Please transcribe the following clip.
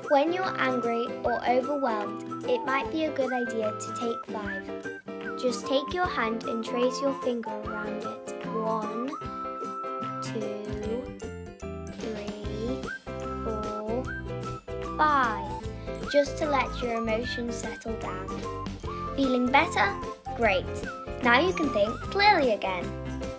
When you're angry or overwhelmed, it might be a good idea to take 5. Just take your hand and trace your finger around it. 1, 2, 3, 4, 5. Just to let your emotions settle down. Feeling better? Great. Now you can think clearly again.